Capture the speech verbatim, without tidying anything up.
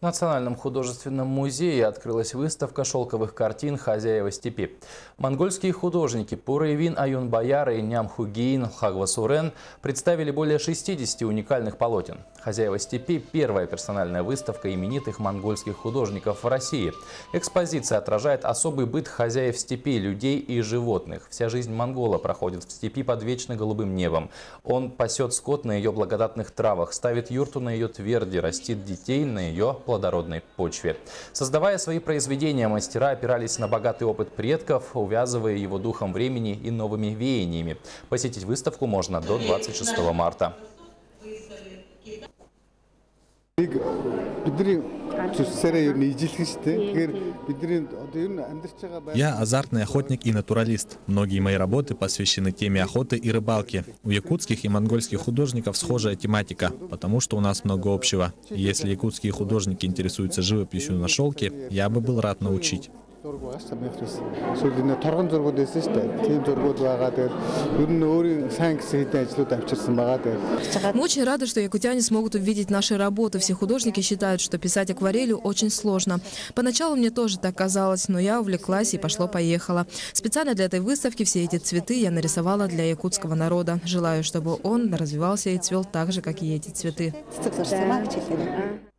В Национальном художественном музее открылась выставка шелковых картин «Хозяева степи». Монгольские художники Пурейвин Аюнбаяр и Нямхугейн Хагвасурен представили более шестидесяти уникальных полотен. «Хозяева степи» – первая персональная выставка именитых монгольских художников в России. Экспозиция отражает особый быт хозяев степи, людей и животных. Вся жизнь монгола проходит в степи под вечно голубым небом. Он пасет скот на ее благодатных травах, ставит юрту на ее тверди, растит детей на ее плодородной почве. Создавая свои произведения, мастера опирались на богатый опыт предков, увязывая его духом времени и новыми веяниями. Посетить выставку можно до двадцать шестого марта. Я азартный охотник и натуралист. Многие мои работы посвящены теме охоты и рыбалки. У якутских и монгольских художников схожая тематика, потому что у нас много общего. И если якутские художники интересуются живописью на шелке, я бы был рад научить. Мы очень рады, что якутяне смогут увидеть наши работы. Все художники считают, что писать акварелью очень сложно. Поначалу мне тоже так казалось, но я увлеклась и пошло-поехало. Специально для этой выставки все эти цветы я нарисовала для якутского народа. Желаю, чтобы он развивался и цвел так же, как и эти цветы.